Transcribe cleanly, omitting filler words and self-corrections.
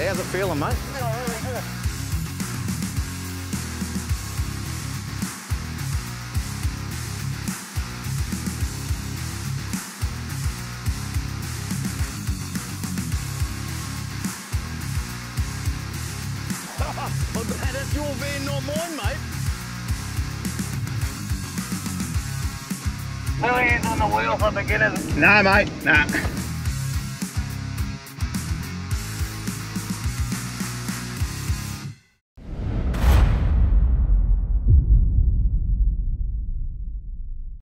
How's it feeling, mate? I'm glad it's your van, not mine, mate. No hands on the wheel for beginners. No, mate, nah.